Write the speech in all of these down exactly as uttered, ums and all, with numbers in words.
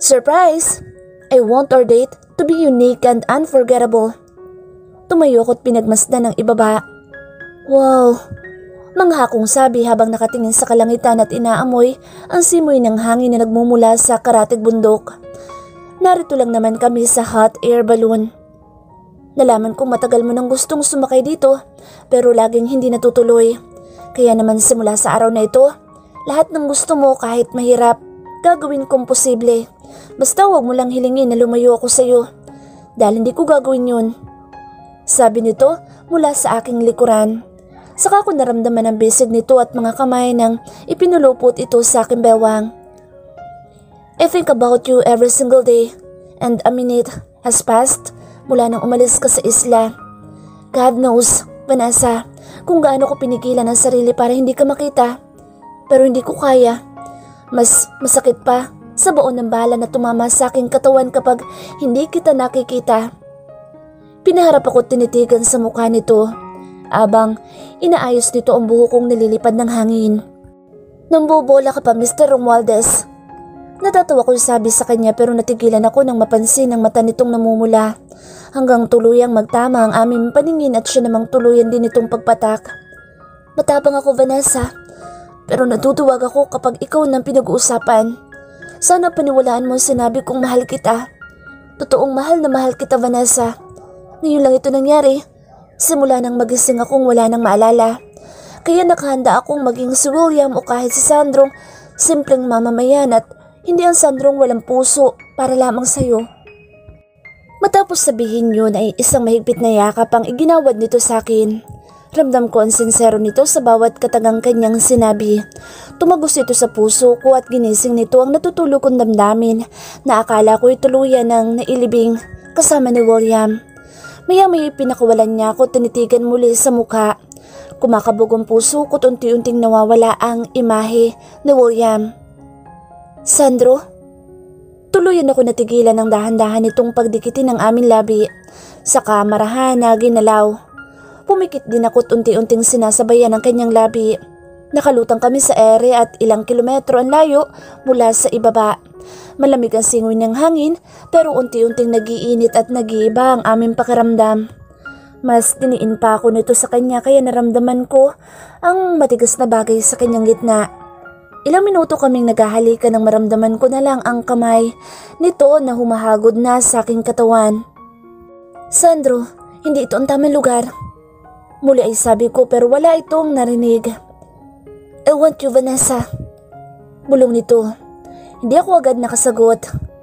Surprise! I want our date to be unique and unforgettable. Tumayo ko't pinagmasdan ng ibaba. Wow! Mangha kong sabi habang nakatingin sa kalangitan at inaamoy ang simoy ng hangin na nagmumula sa karatig bundok. Narito lang naman kami sa hot air balloon. Nalaman kong matagal mo nang gustong sumakay dito pero laging hindi natutuloy. Kaya naman simula sa araw na ito, lahat ng gusto mo kahit mahirap, gagawin kong posible. Basta huwag mo lang hilingin na lumayo ako sa iyo dahil hindi ko gagawin yun. Sabi nito mula sa aking likuran. Saka ko naramdaman ang bisig nito at mga kamay nang ipinulupot ito sa aking bewang. I think about you every single day and a minute has passed mula nang umalis ka sa isla. God knows, Vanessa, kung gaano ko pinigilan ang sarili para hindi ka makita. Pero hindi ko kaya. Mas masakit pa sa baon ng bala na tumama sa aking katawan kapag hindi kita nakikita. Pinaharap ako tinitigan sa mukha nito. Abang inaayos nito ang buho kong nililipad ng hangin. Nambobola ka pa, Mister Romualdez. Natatawa ko sabi sa kanya pero natigilan ako nang mapansin ang mata nitong namumula. Hanggang tuluyang magtama ang aming paningin at siya namang tuluyan din itong pagpatak. Matapang ako, Vanessa. Pero natutuwag ako kapag ikaw nang pinag-uusapan. Sana paniwalaan mo sinabi kong mahal kita. Totoong mahal na mahal kita, Vanessa. Ngayon lang ito nangyari. Simula nang magising akong wala nang maalala. Kaya nakahanda akong maging si William o kahit si Sandrong simpleng mamamayan at hindi ang Sandrong walang puso para lamang sa'yo. Matapos sabihin yun ay isang mahigpit na yakap ang iginawad nito sa akin. Ramdam ko ang sincero nito sa bawat katagang kanyang sinabi. Tumagos ito sa puso ko at ginising nito ang natutulog kong damdamin na akala ko'y tuluyan ng nailibing kasama ni William. Maya-maya pinakawalan niya ako tinitigan muli sa mukha. Kumakabog ang puso ko't unti-unting nawawala ang imahe ni William. Sandro? Tuluyan ako natigilan ng dahan-dahan itong pagdikitin ng aming labi. Saka marahan na ginalaw. Pumikit din ako't unti-unting sinasabayan ang kanyang labi. Nakalutang kami sa ere at ilang kilometro ang layo mula sa ibaba. Malamig ang singoy ng hangin pero unti-unting nagiinit at nag-iiba ang aming pakiramdam. Mas diniin pa ako nito sa kanya kaya naramdaman ko ang matigas na bagay sa kanyang gitna. Ilang minuto kaming naghahalikan nang maramdaman ko na lang ang kamay nito na humahagod na sa aking katawan. Sandro, hindi ito ang tamang lugar. Muli ay sabi ko pero wala itong narinig. I want you, Vanessa. Bulong nito. Hindi ako agad nakasagot.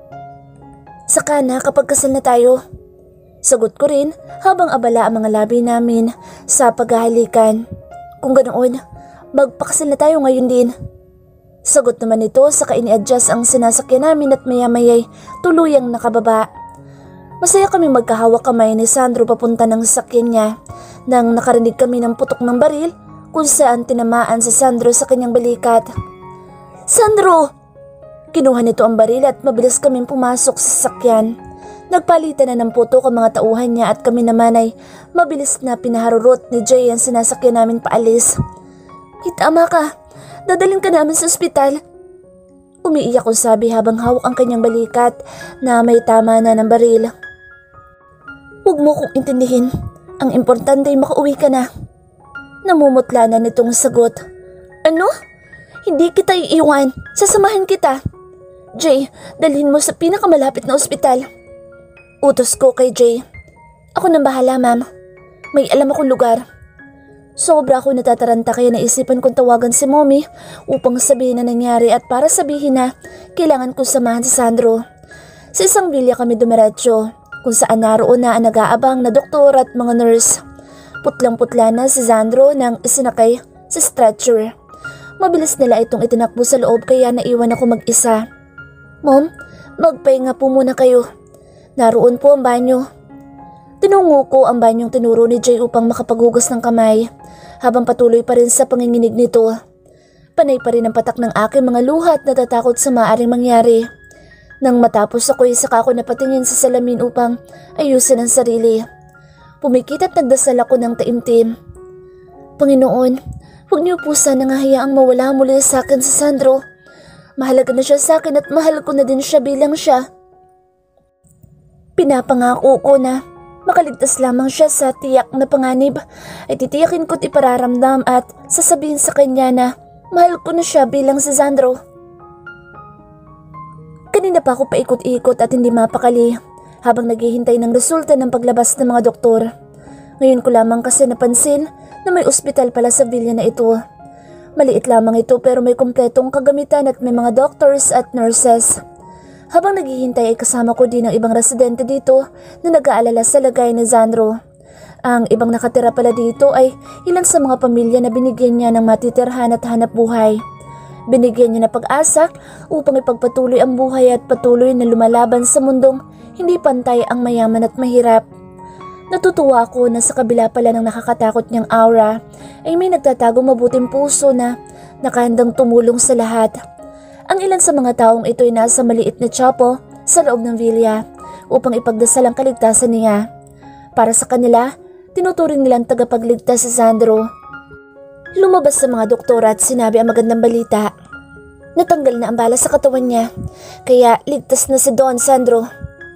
Saka na kapag kasal na tayo. Sagot ko rin habang abala ang mga labi namin sa paghahalikan. Kung ganoon, magpakasal na tayo ngayon din. Sagot naman nito saka ini-adjust ang sinasakyan namin at maya-maya'y tuluyang nakababa. Masaya kami magkahawak kamay ni Sandro papunta ng sasakyan niya nang nakarinig kami ng putok ng baril kung saan tinamaan si Sandro sa kanyang balikat. Sandro! Kinuha nito ang baril at mabilis kaming pumasok sa sasakyan. Nagpalitan na ng putok ang mga tauhan niya at kami naman ay mabilis na pinaharurot ni Jay ang sinasakyan namin paalis. May tama ka. Dadalhin ka namin sa ospital. Umiiyak kong sabi habang hawak ang kanyang balikat na may tama na ng baril. Huwag mo kong intindihin. Ang importante ay makauwi ka na. Namumutla na nitong sagot. Ano? Hindi kita iiwan. Sasamahan kita. Jay, dalhin mo sa pinakamalapit na ospital. Utos ko kay Jay. Ako nang bahala, ma'am. May alam akong lugar. Sobra ako natataranta kaya naisipan kong tawagan si Mommy upang sabihin na nangyari at para sabihin na kailangan kong samahan si Sandro. Sa isang bilya kami dumiretso kung saan naroon na ang nag-aabang na doktor at mga nurse. Putlang-putla na si Sandro nang isinakay sa stretcher. Mabilis nila itong itinakbo sa loob kaya naiwan ako mag-isa. Mom, magpahinga po muna kayo. Naroon po ang banyo. Tinungo ko ang banyong tinuro ni Jay upang makapaghugas ng kamay habang patuloy pa rin sa panginginig nito. Panay pa rin ang patak ng aking mga luha at natatakot sa maaaring mangyari. Nang matapos ako'y saka ako napatingin sa salamin upang ayusin ang sarili. Pumikit at nagdasal ako ng taimtim. Panginoon, huwag niyo po sana nga hayaang mawala muli sa akin si Sandro. Mahalaga na siya sa akin at mahal ko na din siya bilang siya. Pinapangako ko na makaligtas lamang siya sa tiyak na panganib ay titiyakin ko't ipararamdam at sasabihin sa kanya na mahal ko na siya bilang si Sandro. Kanina pa ako paikot-ikot at hindi mapakali habang naghihintay ng resulta ng paglabas ng mga doktor. Ngayon ko lamang kasi napansin na may ospital pala sa villa na ito. Maliit lamang ito pero may kumpletong kagamitan at may mga doctors at nurses. Habang naghihintay ay kasama ko din ang ibang residente dito na nag-aalala sa lagay ni Sandro. Ang ibang nakatira pala dito ay ilan sa mga pamilya na binigyan niya ng matitirhan at hanap buhay. Binigyan niya na pag-asa upang ipagpatuloy ang buhay at patuloy na lumalaban sa mundong hindi pantay ang mayaman at mahirap. Natutuwa ako na sa kabila pala ng nakakatakot niyang aura ay may nagtatagong mabuting puso na nakahandang tumulong sa lahat. Ang ilan sa mga taong ito ay nasa maliit na chapel sa loob ng villa upang ipagdasal ang kaligtasan niya. Para sa kanila, tinuturing nilang tagapagligtas si Sandro. Lumabas sa mga doktor at sinabi ang magandang balita. Natanggal na ang bala sa katawan niya, kaya ligtas na si Don Sandro.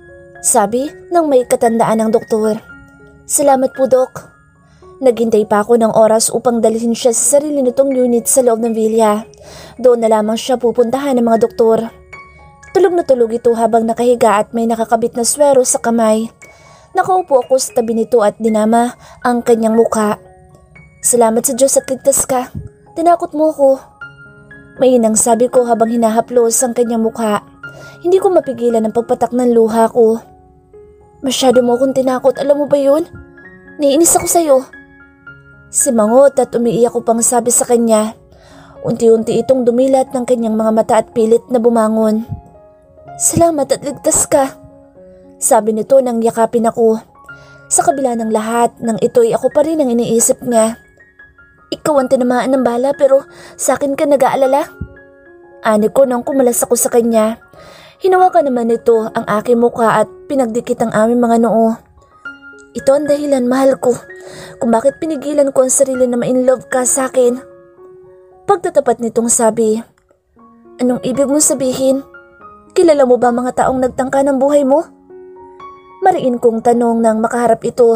Sabi ng may katandaan ng doktor. Salamat po, Dok. Naghintay pa ako ng oras upang dalhin siya sa sarili nitong unit sa loob ng villa. Doon na lamang siya pupuntahan ng mga doktor. Tulog na tulog ito habang nakahiga at may nakakabit na swero sa kamay. Nakaupo ako sa tabi nito at dinama ang kanyang muka. Salamat sa Diyos at ligtas ka. Tinakot mo ko. Mainang sabi ko habang hinahaplos ang kanyang mukha. Hindi ko mapigilan ang pagpatak ng luha ko. Masyado mo akong tinakot, alam mo ba yun? Naiinis ako sa'yo. Simangot at umiiyak ko pang sabi sa kanya. Unti-unti itong dumilat ng kanyang mga mata at pilit na bumangon. Salamat at ligtas ka. Sabi nito nang yakapin ako. Sa kabila ng lahat ng ito'y ako pa rin ang iniisip niya. Ikaw ang tinamaan ng bala pero sa akin ka nag-aalala. Ani ko nang kumalas ako sa kanya. Hinawakan naman nito ang aking mukha at pinagdikit ang aming mga noo. Ito ang dahilan, mahal ko, kung bakit pinigilan ko ang sarili na ma-inlove ka sa akin. Pagtatapat nitong sabi, anong ibig mong sabihin? Kilala mo ba mga taong nagtangka ng buhay mo? Mariin kong tanong nang makaharap ito.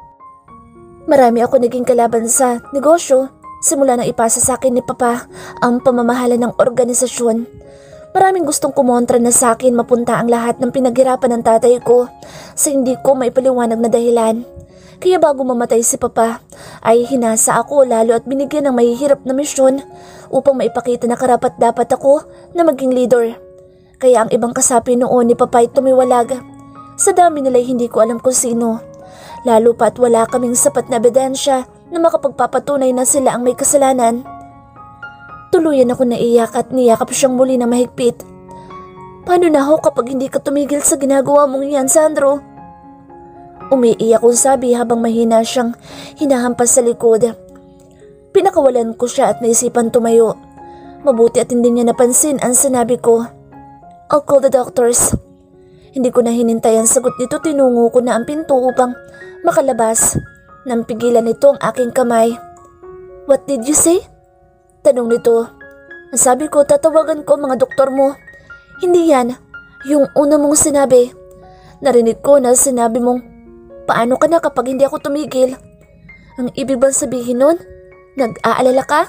Marami ako naging kalaban sa negosyo simula na ipasa sa akin ni Papa ang pamamahala ng organisasyon. Maraming gustong kumontra na sa akin mapunta ang lahat ng pinaghirapan ng tatay ko sa hindi ko maipaliwanag na dahilan. Kaya bago mamatay si Papa ay hinasa ako lalo at binigyan ng mahihirap na misyon upang maipakita na karapat dapat ako na maging leader. Kaya ang ibang kasapi noon ni Papa ay tumiwalag. Sa dami nila'y hindi ko alam kung sino. Lalo pa at wala kaming sapat na ebidensya na makapagpapatunay na sila ang may kasalanan. Tuluyan ako naiyak at niyakap siyang muli na mahigpit. Paano na ako kapag hindi ka tumigil sa ginagawa mong yan, Sandro? Umiiyak kong sabi habang mahina siyang hinahampas sa likod. Pinakawalan ko siya at naisipan tumayo. Mabuti at hindi niya napansin ang sinabi ko. I'll call the doctors. Hindi ko na hinintay ang sagot nito, tinungo ko na ang pinto upang makalabas. Nang pigilan nito ang aking kamay. What did you say? Tanong nito. Sabi ko, tatawagan ko mga doktor mo. Hindi yan. Yung una mong sinabi. Narinig ko na sinabi mong, paano ka na kapag hindi ako tumigil? Ang ibig bang sabihin nun? Nag-aalala ka?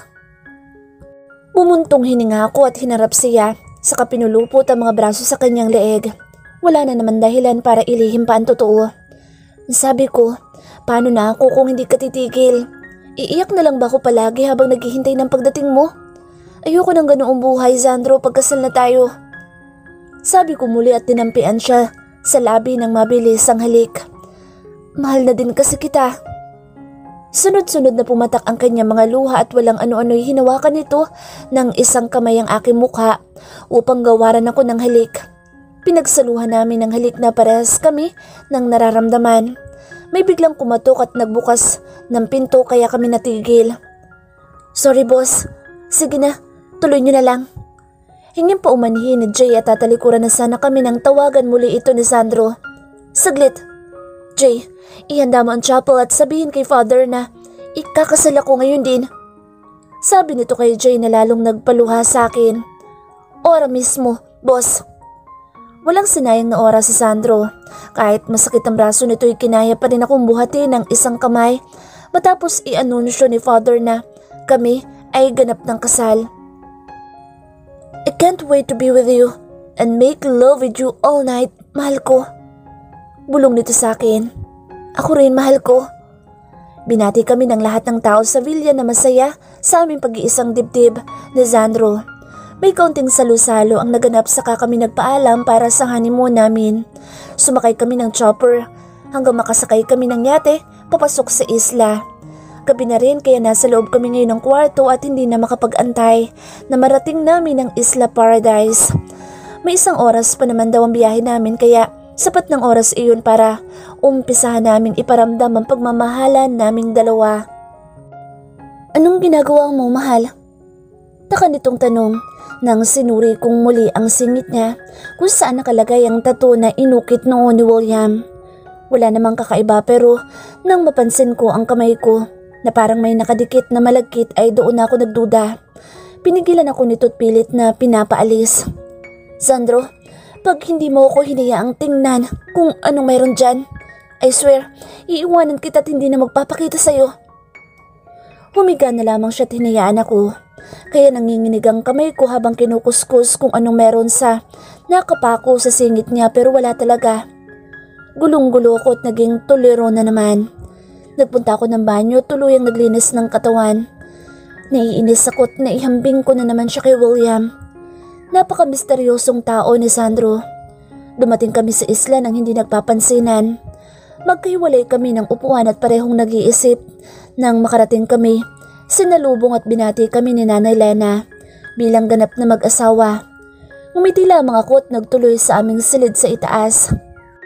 Bumuntong hininga ako at hinarap siya. Saka pinulupot ang mga braso sa kanyang leeg. Wala na naman dahilan para ilihim pa ang totoo. Sabi ko, paano na ako kung hindi ka titigil? Iiyak na lang ba ako palagi habang naghihintay ng pagdating mo? Ayoko ng ganoong buhay, Sandro, pagkasal na tayo. Sabi ko muli at tinampian siya sa labi ng mabilis ang halik. Mahal na din kasi kita. Sunod-sunod na pumatak ang kanyang mga luha at walang ano-ano'y hinawakan nito ng isang kamay ang aking mukha upang gawaran ako ng halik. Pinagsaluhan namin ng halik na parehas kami ng nararamdaman. May biglang kumatok at nagbukas ng pinto kaya kami natigil. Sorry boss, sige na, tuloy niyo na lang. Hingin pa umanhin ni Jay at tatalikuran na sana kami nang tawagan muli ito ni Sandro. Saglit. Jay, ihanda mo ang chapel at sabihin kay Father na ikakasal ako ngayon din. Sabi nito kay Jay na lalong nagpaluha sa akin. Ora mismo, boss. Walang sinayang na oras si Sandro. Kahit masakit ang braso nito'y kinaya pa rin akong buhatin ng isang kamay matapos i-anunsyo ni Father na kami ay ganap ng kasal. I can't wait to be with you and make love with you all night, mahal ko. Bulong nito sa akin. Ako rin, mahal ko. Binati kami ng lahat ng tao sa villa na masaya sa aming pag-iisang dibdib ni Sandro. May kaunting salo-salo ang naganap saka kami nagpaalam para sa honeymoon namin. Sumakay kami ng chopper hanggang makasakay kami ng yate papasok sa isla. Gabi na rin kaya nasa loob kami ngayon ng kwarto at hindi na makapag-antay na marating namin ang Isla Paradise. May isang oras pa naman daw ang biyahe namin kaya sapat ng oras iyon para umpisahan namin iparamdam ang pagmamahalan naming dalawa. Anong ginagawa mo, mahal? Taka nitong tanong nang sinuri kong muli ang singit niya kung saan nakalagay ang tattoo na inukit noon ni William. Wala namang kakaiba pero nang mapansin ko ang kamay ko na parang may nakadikit na malagkit ay doon ako nagduda. Pinigilan ako nito't pilit na pinapaalis. Sandro, pag hindi mo ako hinayaang tingnan kung anong mayroon dyan, I swear, iiwanan kita't hindi na magpapakita sa'yo. Humiga na lamang siya't hinayaan ako. Kaya nanginginig ang kamay ko habang kinukuskus kung anong meron sa nakapako sa singit niya pero wala talaga. Gulong-gulo ko at naging tuliro na naman. Nagpunta ako ng banyo, tuluyang naglinis ng katawan. Naiinis ako at naihambing ko na naman siya kay William. Napaka-misteryosong tao ni Sandro. Dumating kami sa isla nang hindi nagpapansinan. Magkahiwalay kami ng upuan at parehong nag-iisip. Nang makarating kami, sinalubong at binati kami ni Nanay Lena bilang ganap na mag-asawa. Ngumiti lamang ako at nagtuloy sa aming silid sa itaas.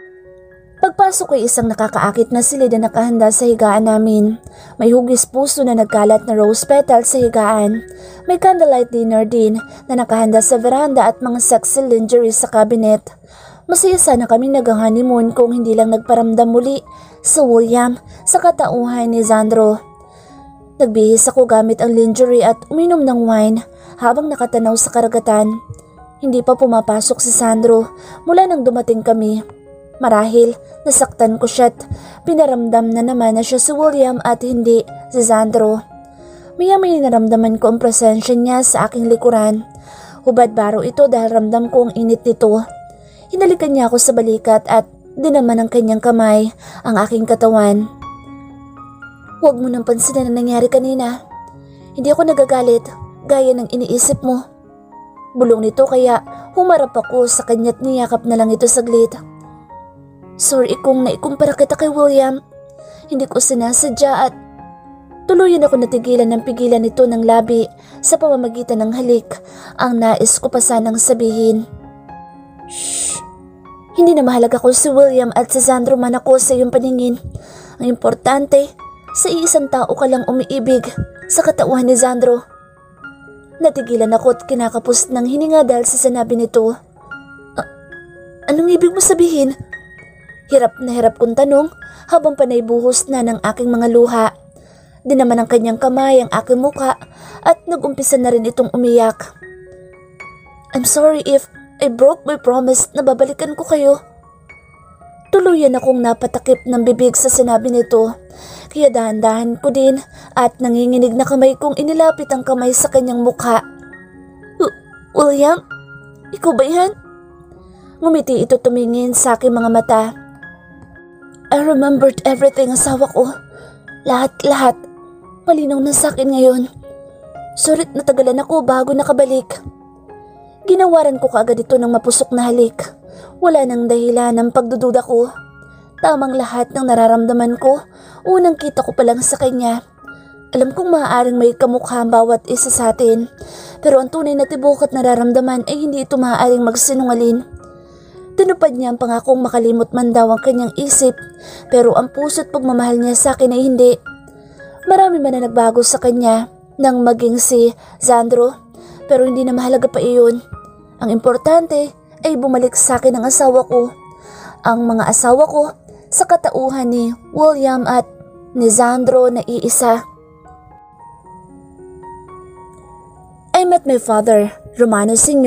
Pagpasok ay isang nakakaakit na silid na nakahanda sa higaan namin. May hugis puso na nagkalat na rose petal sa higaan. May candlelight dinner din na nakahanda sa veranda at mga sexy lingerie sa cabinet. Masaya sana kami nag-honeymoon kung hindi lang nagparamdam muli sa William sa katauhan ni Sandro. Nagbihis ako gamit ang lingerie at uminom ng wine habang nakatanaw sa karagatan. Hindi pa pumapasok si Sandro mula nang dumating kami. Marahil nasaktan ko siya't pinaramdam na naman na siya si William at hindi si Sandro. Maya-maya naramdaman ko ang presensya niya sa aking likuran. Hubad baro ito dahil ramdam ko ang init nito. Hinalikan niya ako sa balikat at dinaman ng kanyang kamay ang aking katawan. Huwag mo nang pansinin na nangyari kanina. Hindi ako nagagalit gaya ng iniisip mo. Bulong nito kaya humarap ako sa kanya't niyakap na lang ito saglit. Sorry kung naikumpara kita kay William. Hindi ko sinasadya at tuluyan ako natigilan ng pigilan nito ng labi sa pamamagitan ng halik ang nais ko pa sanang sabihin. Shh! Hindi na mahalaga kung si William at si Sandro man ako sa iyong paningin. Ang importante, sa iisang tao ka lang umiibig sa katauhan ni Sandro. Natigilan ako at kinakapos ng hininga dahil sa sinabi nito. A- anong ibig mo sabihin? Hirap na hirap kong tanong habang panay buhos na ng aking mga luha. Dinaman ng kanyang kamay ang aking muka at nag-umpisa na rin itong umiyak. I'm sorry if I broke my promise na babalikan ko kayo. Tuluyan akong napatakip ng bibig sa sinabi nito. Kaya dahan-dahan ko din at nanginginig na kamay kong inilapit ang kamay sa kanyang mukha. William? Ikaw ba yan? Ngumiti ito tumingin sa aking mga mata. I remembered everything, asawa ko. Lahat-lahat. Malinaw na sa akin ngayon. Surit natagalan ako bago nakabalik. Ginawaran ko kaagad ito ng mapusok na halik. Wala nang dahilan ng pagdududa ko. Tamang lahat ng nararamdaman ko, unang kita ko pa lang sa kanya. Alam kong maaaring may kamukha ang bawat isa sa atin, pero ang tunay na tibok at nararamdaman ay hindi ito maaaring magsinungaling. Tinupad niya ang pangakong makalimot man daw ang kanyang isip, pero ang puso't pagmamahal niya sa akin ay hindi. Marami man na nagbago sa kanya nang maging si Sandro, pero hindi na mahalaga pa iyon. Ang importante ay bumalik sa akin ang asawa ko. Ang mga asawa ko sa katauhan ni William at ni Sandro na iisa. I met my father, Romano Senior,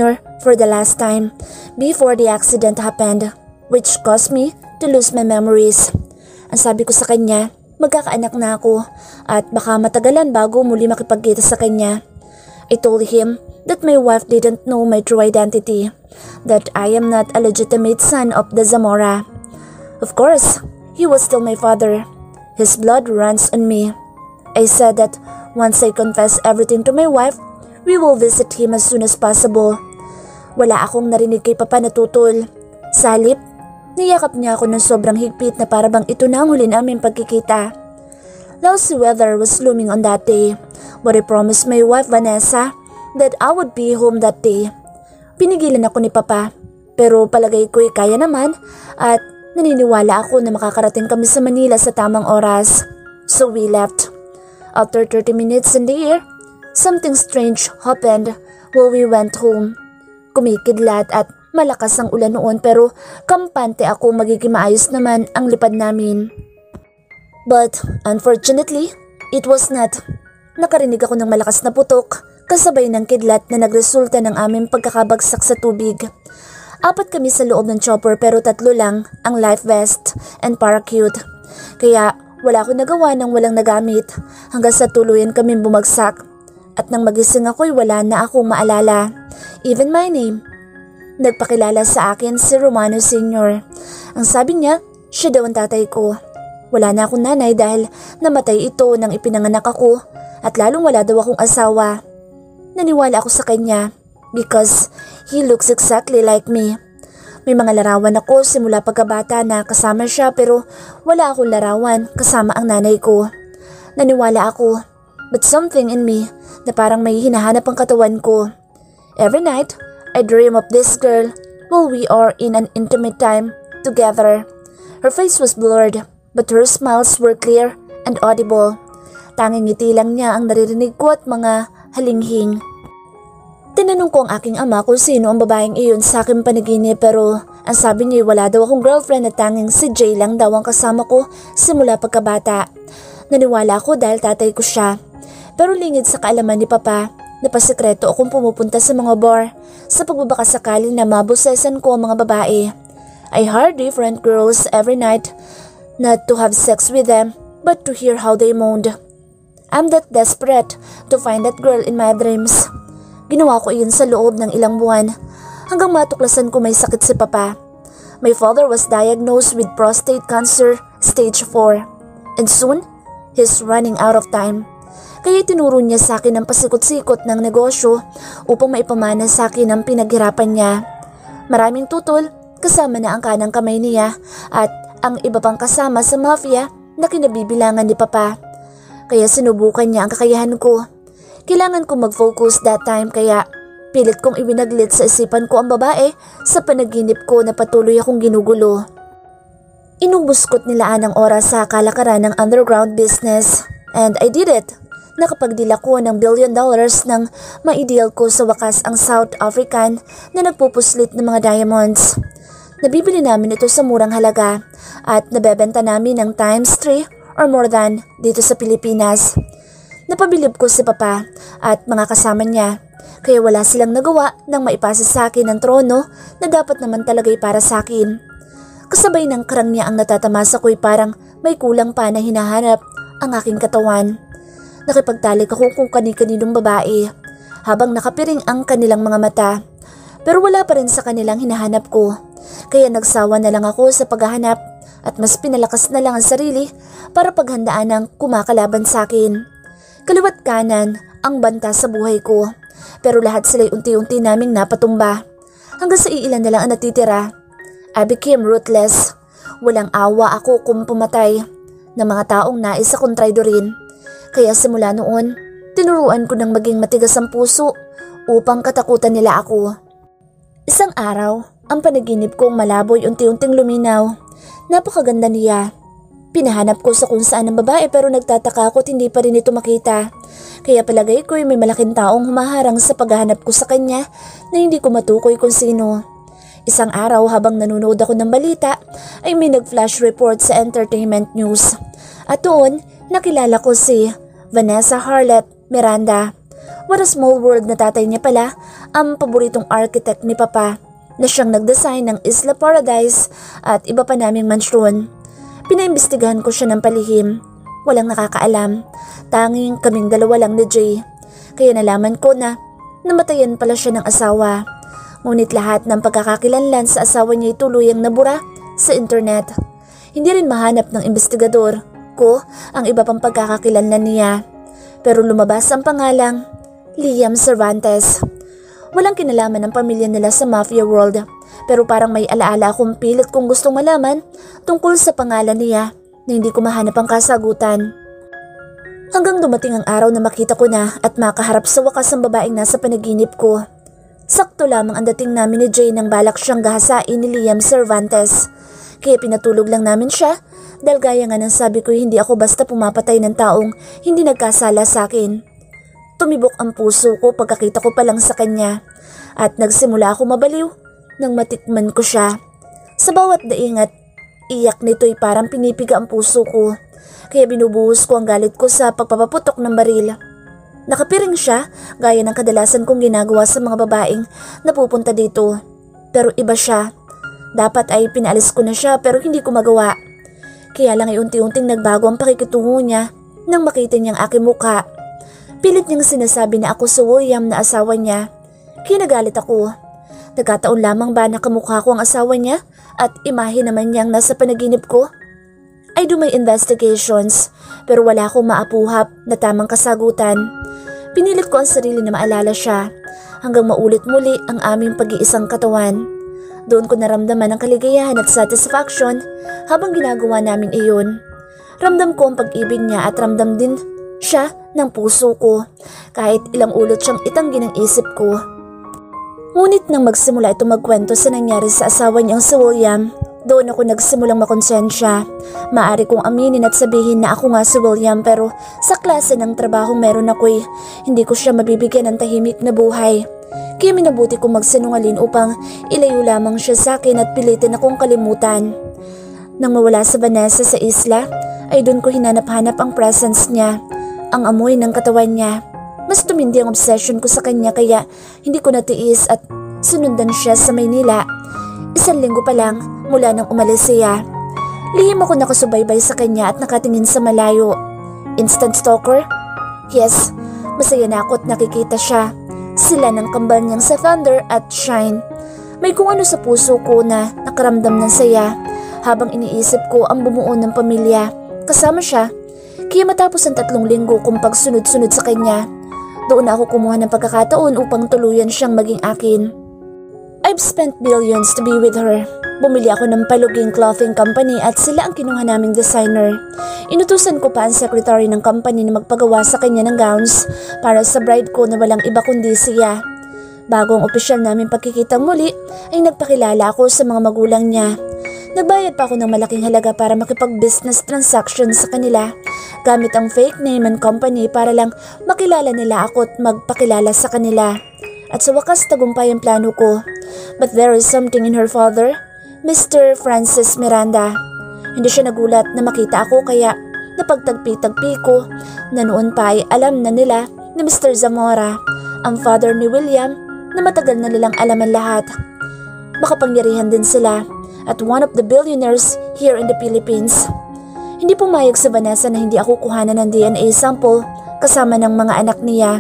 for the last time before the accident happened, which caused me to lose my memories. Ang sabi ko sa kanya, magkakaanak na ako at baka matagalan bago muli makipagkita sa kanya. I told him that my wife didn't know my true identity, that I am not a legitimate son of the Zamora. Of course, he was still my father. His blood runs on me. I said that once I confess everything to my wife, we will visit him as soon as possible. Wala akong narinig kay Papa na tutol. Sa halip, niyakap niya ako ng sobrang higpit na para bang ito na ang huli naming pagkikita. Lousy weather was looming on that day, but I promised my wife Vanessa that I would be home that day. Pinigilan ako ni Papa, pero palagay ko'y kaya naman at naniniwala ako na makakarating kami sa Manila sa tamang oras. So we left. After thirty minutes in the air, something strange happened while we went home. Kumikidlat at malakas ang ulan noon pero kampante ako magiging maayos naman ang lipad namin. But unfortunately, it was not. Nakarinig ako ng malakas na putok kasabay ng kidlat na nagresulta ng aming pagkakabagsak sa tubig. Apat kami sa loob ng chopper pero tatlo lang ang life vest and parachute. Kaya wala akong nagawa nang walang nagamit hanggang sa tuluyan kami bumagsak. At nang magising ako'y wala na akong maalala. Even my name. Nagpakilala sa akin si Romano Senior Ang sabi niya, siya daw ang tatay ko. Wala na akong nanay dahil namatay ito nang ipinanganak ako at lalong wala daw akong asawa. Naniwala ako sa kanya because he looks exactly like me. May mga larawan ako simula pagkabata na kasama siya pero wala akong larawan kasama ang nanay ko. Naniwala ako, but something in me na parang may hinahanap ang katawan ko. Every night, I dream of this girl while we are in an intimate time together. Her face was blurred, but her smiles were clear and audible. Tanging ngiti lang niya ang naririnig ko at mga halinghing. Tinanong ko ang aking ama kung sino ang babaeng iyon sa aking panaginip pero ang sabi niya wala daw akong girlfriend at tanging si Jay lang daw ang kasama ko simula pagkabata. Naniwala ako dahil tatay ko siya. Pero lingid sa kaalaman ni Papa, napasekreto akong pumupunta sa mga bar sa pagbabakasakali na mabusesan ko ang mga babae. I hired different girls every night, not to have sex with them but to hear how they moaned. I'm that desperate to find that girl in my dreams. Ginawa ko iyon sa loob ng ilang buwan hanggang matuklasan ko may sakit si Papa. My father was diagnosed with prostate cancer stage four and soon he's running out of time. Kaya tinuro niya sa akin ang pasikot-sikot ng negosyo upang maipamana sa akin ang pinaghirapan niya. Maraming tutol kasama na ang kanang kamay niya at ang iba pang kasama sa mafia na kinabibilangan ni Papa. Kaya sinubukan niya ang kakayahan ko. Kailangan ko mag-focus that time kaya pilit kong iwinaglit sa isipan ko ang babae sa panaginip ko na patuloy akong ginugulo. Inubuskot nilaan ang oras sa kalakaran ng underground business and I did it. Nakapagdila ko ng billion dollars nang ma-ideal ko sa wakas ang South African na nagpupuslit ng mga diamonds. Nabibili namin ito sa murang halaga at nabebenta namin ng times three or more than dito sa Pilipinas. Napabilib ko si Papa at mga kasama niya kaya wala silang nagawa nang maipasa sa akin ang trono na dapat naman talaga'y para sa akin. Kasabay ng krang niya ang natatamasa ko'y parang may kulang pa na hinahanap ang aking katawan. Nakipagtalik ako kung kani-kaninong babae habang nakapiring ang kanilang mga mata pero wala pa rin sa kanilang hinahanap ko kaya nagsawa na lang ako sa paghahanap at mas pinalakas na lang ang sarili para paghandaan ng kumakalaban sa akin. Kaliwat kanan ang banta sa buhay ko pero lahat sila'y unti-unti naming napatumba hanggang sa iilan na lang ang natitira. I became ruthless. Walang awa ako kung pumatay ng mga taong nais akong traidorin. Kaya simula noon, tinuruan ko ng maging matigas ang puso upang katakutan nila ako. Isang araw, ang panaginip kong malaboy unti-unting luminaw. Napakaganda niya. Pinahanap ko sa kung saan ang babae pero nagtataka ako at hindi pa rin ito makita. Kaya palagay ko'y may malaking taong humaharang sa paghahanap ko sa kanya na hindi ko matukoy kung sino. Isang araw habang nanonood ako ng balita ay may nag-flash report sa entertainment news. At doon, nakilala ko si Vanessa Harlet Miranda. What a small world na tatay niya pala ang paboritong architect ni Papa na siyang nagdesign ng Isla Paradise at iba pa naming mansyon. Pinaimbestigahan ko siya ng palihim. Walang nakakaalam. Tanging kaming dalawa lang ni Jay. Kaya nalaman ko na namatayan pala siya ng asawa. Ngunit lahat ng pagkakakilanlan sa asawa niya ay tuluyang nabura sa internet. Hindi rin mahanap ng investigador ko ang iba pang pagkakakilanlan niya. Pero lumabas ang pangalang Liam Cervantes. Walang kinalaman ng pamilya nila sa mafia world, pero parang may alaala akong pilit kung gustong malaman tungkol sa pangalan niya na hindi ko mahanap ang kasagutan. Hanggang dumating ang araw na makita ko na at makaharap sa wakas ang babaeng nasa panaginip ko. Sakto lamang ang dating namin ni Jay nang balak siyang gahasain ni Liam Cervantes. Kaya pinatulog lang namin siya dahil gaya nga ng sabi ko hindi ako basta pumapatay ng taong hindi nagkasala sa akin. Tumibok ang puso ko pagkakita ko pa lang sa kanya at nagsimula ako mabaliw nang matikman ko siya. Sa bawat daing at iyak nito'y parang pinipiga ang puso ko kaya binubuhos ko ang galit ko sa pagpapaputok ng baril. Nakapiring siya gaya ng kadalasan kong ginagawa sa mga babaeng napupunta dito. Pero iba siya. Dapat ay pinaalis ko na siya pero hindi ko magawa. Kaya lang ay unti-unting nagbago ang pakikitungo niya nang makita niyang aking mukha. Pilit niyang sinasabi na ako si William na asawa niya. Kinagalit ako. Nagkataon lamang ba na kamukha ko ang asawa niya at imahe naman niyang nasa panaginip ko? I do my investigations pero wala akong maapuhap na tamang kasagutan. Pinilit ko ang sarili na maalala siya hanggang maulit muli ang aming pag-iisang katawan. Doon ko naramdaman ang kaligayahan at satisfaction habang ginagawa namin iyon. Ramdam ko ang pag-ibig niya at ramdam din siya ng puso ko kahit ilang ulot siyang itanggi ng isip ko. Ngunit nang magsimula ito magkwento sa nangyari sa asawa niyang si William, doon ako nagsimulang makonsensya. Maari kong aminin at sabihin na ako nga si William pero sa klase ng trabahong meron ako'y hindi ko siya mabibigyan ng tahimik na buhay. Kaya minabuti kong magsinungalin upang ilayo lamang siya sa akin at pilitin akong kalimutan. Nang mawala sa Vanessa sa isla, ay doon ko hinanap-hanap ang presence niya, ang amoy ng katawan niya. Mas tumindi ang obsession ko sa kanya kaya hindi ko natiis at sinundan siya sa Maynila. Isang linggo pa lang mula nang umalis siya. Lihim ako nakasubaybay sa kanya at nakatingin sa malayo. Instant stalker? Yes, masaya na ako at nakikita siya. Sila ng kambal niyang sa Thunder at Shine. May kung ano sa puso ko na nakaramdam ng saya habang iniisip ko ang bumuo ng pamilya. Kasama siya. Kaya matapos ang tatlong linggo kong pagsunod-sunod sa kanya, doon ako kumuha ng pagkakataon upang tuluyan siyang maging akin. I've spent billions to be with her. Bumili ako ng paluging clothing company at sila ang kinuha naming designer. Inutusan ko pa ang secretary ng company na magpagawa sa kanya ng gowns para sa bride ko na walang iba kundi siya. Bago ang opisyal namin pagkikitang muli ay nagpakilala ako sa mga magulang niya. Nagbayad pa ako ng malaking halaga para makipag-business transaction sa kanila gamit ang fake name and company para lang makilala nila ako at magpakilala sa kanila. At sa wakas tagumpay ang plano ko. But there is something in her father, Mister Francis Miranda. Hindi siya nagulat na makita ako kaya napagtagpi-tagpi ko na noon pa ay alam na nila ni Mister Zamora, ang father ni William, na matagal na nilang alaman lahat. Makapangyarihan din sila at one of the billionaires here in the Philippines. Hindi pumayag si Vanessa na hindi ako kuhanan ng D N A sample kasama ng mga anak niya.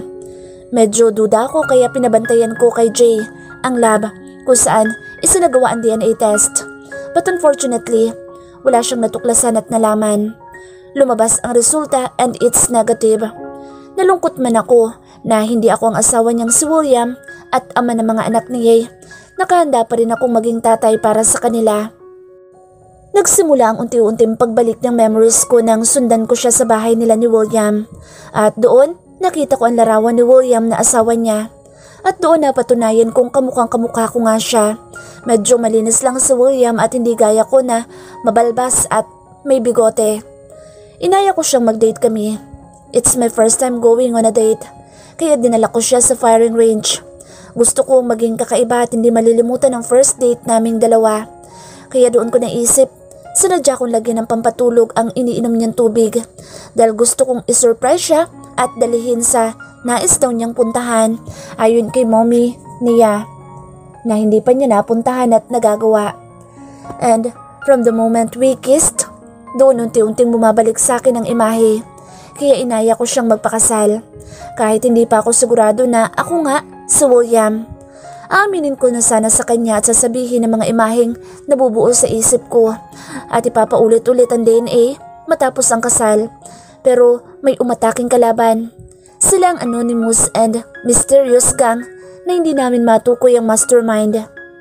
Medyo duda ako kaya pinabantayan ko kay Jay ang lab kung saan isinagawa ang D N A test. But unfortunately, wala siyang natuklasan at nalaman. Lumabas ang resulta and it's negative. Nalungkot man ako na hindi ako ang asawa niyang si William at ama ng mga anak niya. Nakahanda pa rin akong maging tatay para sa kanila. Nagsimula ang unti-unting pagbalik ng memories ko nang sundan ko siya sa bahay nila ni William. At doon, nakita ko ang larawan ni William na asawa niya. At doon napatunayan kong kamukhang kamukha ko nga siya. Medyo malinis lang si William at hindi gaya ko na mabalbas at may bigote. Inaya ko siyang mag-date kami. It's my first time going on a date. Kaya dinala ko siya sa firing range. Gusto ko maging kakaiba at hindi malilimutan ang first date naming dalawa. Kaya doon ko naisip, sinadya kong lagyan ng pampatulog ang iniinom niyang tubig dahil gusto kong isurprise siya at dalihin sa nais daw niyang puntahan ayon kay mommy niya na hindi pa niya napuntahan at nagagawa. And from the moment we kissed, doon unti-unting bumabalik sa akin ang imahe. Kaya inaya ko siyang magpakasal. Kahit hindi pa ako sigurado na ako nga si William. Aminin ko na sana sa kanya at sasabihin ng mga imaheng nabubuo sa isip ko at ipapaulit-ulit ang D N A matapos ang kasal. Pero may umataking kalaban. Sila ang anonymous and mysterious gang na hindi namin matukoy ang mastermind.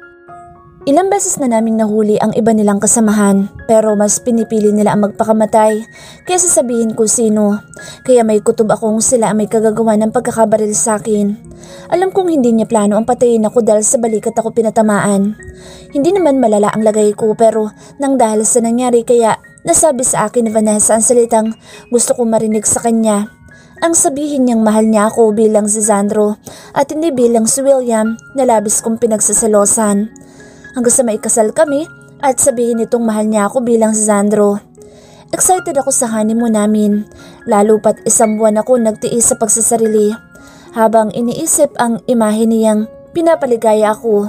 Ilang beses na naming nahuli ang iba nilang kasamahan pero mas pinipili nila ang magpakamatay kaysa sabihin ko sino. Kaya may kutob akong sila ang may kagagawa ng pagkakabaril sa akin. Alam kong hindi niya plano ang patayin ako dahil sa balikat ako pinatamaan. Hindi naman malala ang lagay ko pero nang dahil sa nangyari kaya nasabi sa akin ni Vanessa ang salitang gusto kong marinig sa kanya. Ang sabihin niyang mahal niya ako bilang si Sandro at hindi bilang si William na labis kong pinagsasalosan. Hanggang sa maikasal kami at sabihin nitong mahal niya ako bilang si Sandro. Excited ako sa honeymoon namin, lalo pat isang buwan ako nagtiis sa pagsasarili habang iniisip ang imahe niyang pinapaligaya ako.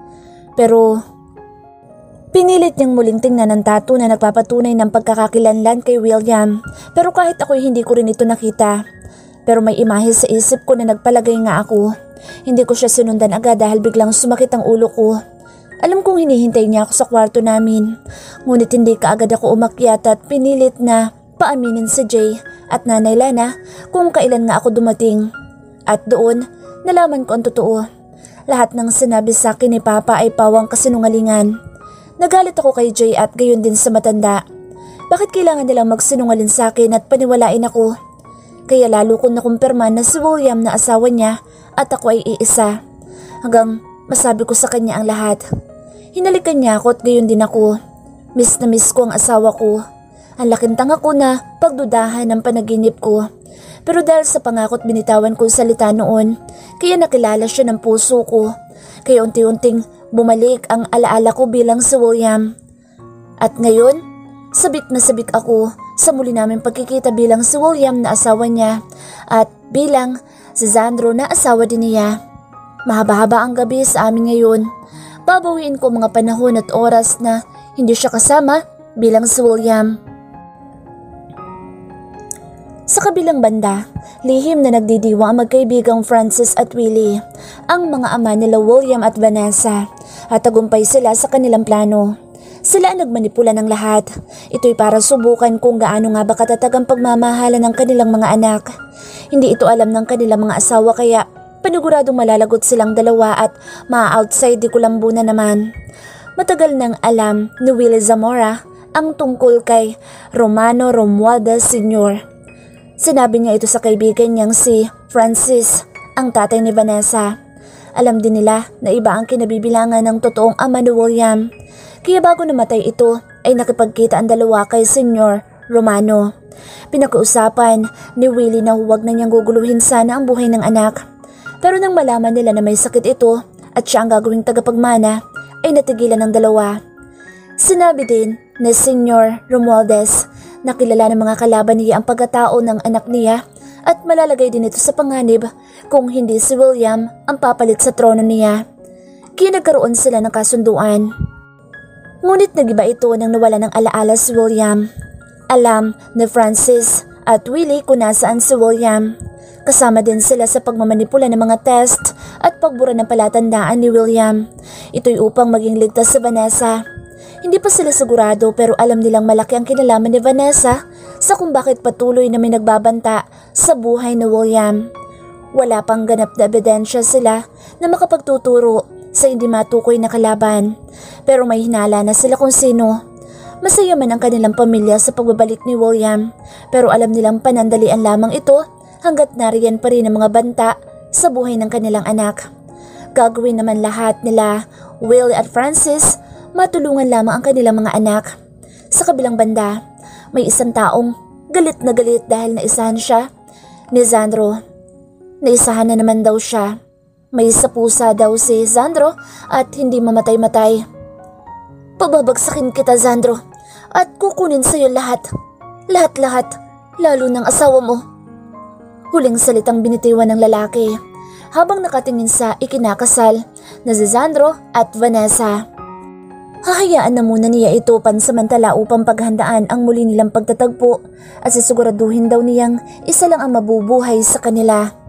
Pero pinilit niyang muling tingnan ang tattoo na nagpapatunay ng pagkakakilanlan kay William pero kahit ako'y hindi ko rin ito nakita. Pero may imahe sa isip ko na nagpalagay nga ako. Hindi ko siya sinundan agad dahil biglang sumakit ang ulo ko. Alam kong hinihintay niya ako sa kwarto namin. Ngunit hindi kaagad ako umakyat at pinilit na paaminin si Jay at Nanay Lana kung kailan nga ako dumating. At doon, nalaman ko ang totoo. Lahat ng sinabi sa akin ni Papa ay pawang kasinungalingan. Nagalit ako kay Jay at gayon din sa matanda. Bakit kailangan nilang magsinungalin sa akin at paniwalain ako? Kaya lalo kong nakumpirma na si William na asawa niya at ako ay iisa. Hanggang masabi ko sa kanya ang lahat. Hinalikan niya ako at gayon din ako. Miss na miss ko ang asawa ko. Ang laking tanga ko na pagdudahan ng panaginip ko. Pero dahil sa pangakot binitawan kong salita noon, kaya nakilala siya ng puso ko. Kaya unti-unting bumalik ang alaala ko bilang si William. At ngayon, sabik na sabik ako sa muli namin pagkikita bilang si William na asawa niya at bilang si Sandro na asawa din niya. Mahaba-haba ang gabi sa amin ngayon. Babawiin ko mga panahon at oras na hindi siya kasama bilang si William. Sa kabilang banda, lihim na nagdidiwa ang magkaibigang Francis at Willie, ang mga ama nila William at Vanessa, at tagumpay sila sa kanilang plano. Sila ang nagmanipula ng lahat. Ito'y para subukan kung gaano nga ba katatag ang pagmamahala ng kanilang mga anak. Hindi ito alam ng kanilang mga asawa kaya paniguradong malalagot silang dalawa at ma-outside di kulambo na naman. Matagal nang alam ni Willie Zamora ang tungkol kay Romano Romualdez Senior Sinabi niya ito sa kaibigan niyang si Francis, ang tatay ni Vanessa. Alam din nila na iba ang kinabibilangan ng totoong ama ni William. Kaya bago namatay ito ay nakipagkita ang dalawa kay Senyor Romano. Pinag-uusapan ni Willie na huwag na niyang guguluhin sana ang buhay ng anak. Pero nang malaman nila na may sakit ito at siya ang gagawing tagapagmana ay natigilan ng dalawa. Sinabi din ni Senyor Romualdez na kilala ng mga kalaban niya ang pagkatao ng anak niya at malalagay din ito sa panganib kung hindi si William ang papalit sa trono niya. Kaya nagkaroon sila ng kasunduan. Ngunit nagiba ito nang nawala ng alaala si William. Alam ni Francis at Willie kung nasaan si William. Kasama din sila sa pagmamanipula ng mga test at pagbura ng palatandaan ni William. Ito'y upang maging ligtas si Vanessa. Hindi pa sila sigurado pero alam nilang malaki ang kinalaman ni Vanessa sa kung bakit patuloy na may nagbabanta sa buhay ni William. Wala pang ganap na ebidensya sila na makapagtuturo sa hindi matukoy na kalaban. Pero may hinala na sila kung sino. Masaya man ang kanilang pamilya sa pagbabalik ni William pero alam nilang panandalian lamang ito hanggat nariyan pa rin ang mga banta sa buhay ng kanilang anak. Gagawin naman lahat nila, Will at Francis, matulungan lamang ang kanilang mga anak. Sa kabilang banda, may isang taong galit na galit dahil naisahan siya ni Sandro. Naisahan na naman daw siya. May isa pusa daw si Sandro at hindi mamatay-matay. Pababagsakin kita, Sandro, at kukunin sa'yo lahat. Lahat-lahat, lalo ng asawa mo. Huling salitang binitiwan ng lalaki habang nakatingin sa ikinakasal na si Sandro at Vanessa. Hahayaan na muna niya ito pansamantala upang paghandaan ang muli nilang pagtatagpo at sisiguraduhin daw niyang isa lang ang mabubuhay sa kanila.